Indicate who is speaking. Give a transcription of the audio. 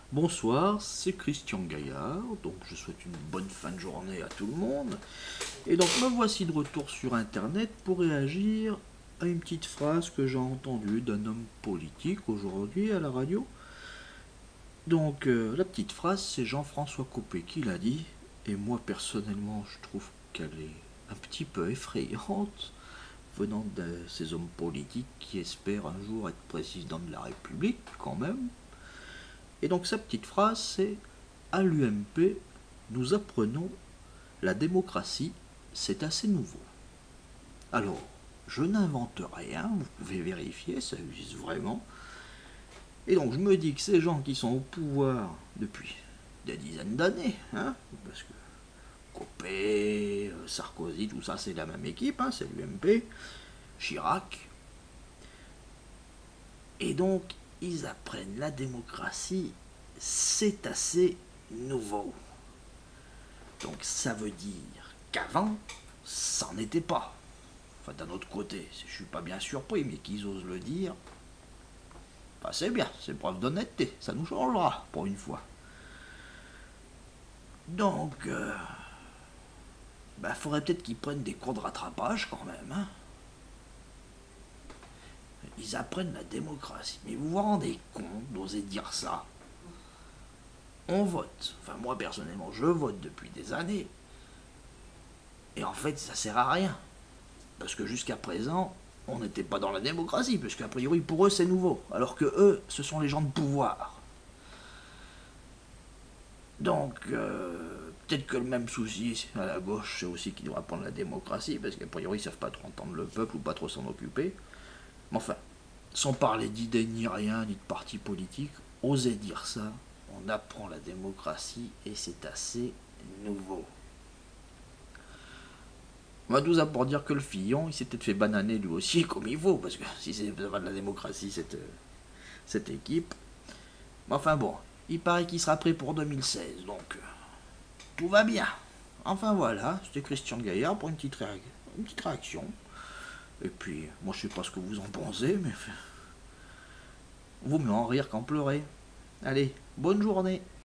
Speaker 1: Bonsoir, c'est Christian Gaillard, donc je souhaite une bonne fin de journée à tout le monde. Et donc me voici de retour sur internet pour réagir à une petite phrase que j'ai entendue d'un homme politique aujourd'hui à la radio. Donc la petite phrase, c'est Jean-François Copé qui l'a dit, et moi personnellement je trouve qu'elle est un petit peu effrayante venant de ces hommes politiques qui espèrent un jour être président de la République quand même. Et donc sa petite phrase, c'est à l'UMP, nous apprenons la démocratie, c'est assez nouveau. Alors, je n'invente rien, vous pouvez vérifier, ça existe vraiment. Et donc je me dis que ces gens qui sont au pouvoir depuis des dizaines d'années, hein, parce que Copé, Sarkozy, tout ça c'est la même équipe, hein, c'est l'UMP, Chirac, et donc ils apprennent la démocratie, c'est assez nouveau. Donc ça veut dire qu'avant, ça n'était pas. Enfin, d'un autre côté, je suis pas bien surpris, mais qu'ils osent le dire, bah, c'est bien, c'est preuve d'honnêteté, ça nous changera pour une fois. Donc, bah, faudrait peut-être qu'ils prennent des cours de rattrapage quand même, hein. Ils apprennent la démocratie. Mais vous vous rendez compte d'oser dire ça? On vote. Enfin, moi personnellement, je vote depuis des années. Et en fait, ça sert à rien. Parce que jusqu'à présent, on n'était pas dans la démocratie, puisqu'a priori pour eux c'est nouveau, alors que eux, ce sont les gens de pouvoir. Donc, peut-être que le même souci à la gauche, c'est aussi qu'ils doivent apprendre la démocratie, parce qu'a priori ils savent pas trop entendre le peuple ou pas trop s'en occuper. Mais enfin, sans parler d'idées ni rien, ni de parti politique, osez dire ça, on apprend la démocratie et c'est assez nouveau. On va tout ça pour dire que le Fillon, il s'est peut-être fait bananer lui aussi comme il faut, parce que si c'est pas de la démocratie cette équipe. Mais enfin bon, il paraît qu'il sera prêt pour 2016, donc tout va bien. Enfin voilà, c'était Christian Gaillard pour une petite réaction. Et puis, moi je sais pas ce que vous en pensez, mais vaut mieux en rire qu'en pleurer. Allez, bonne journée.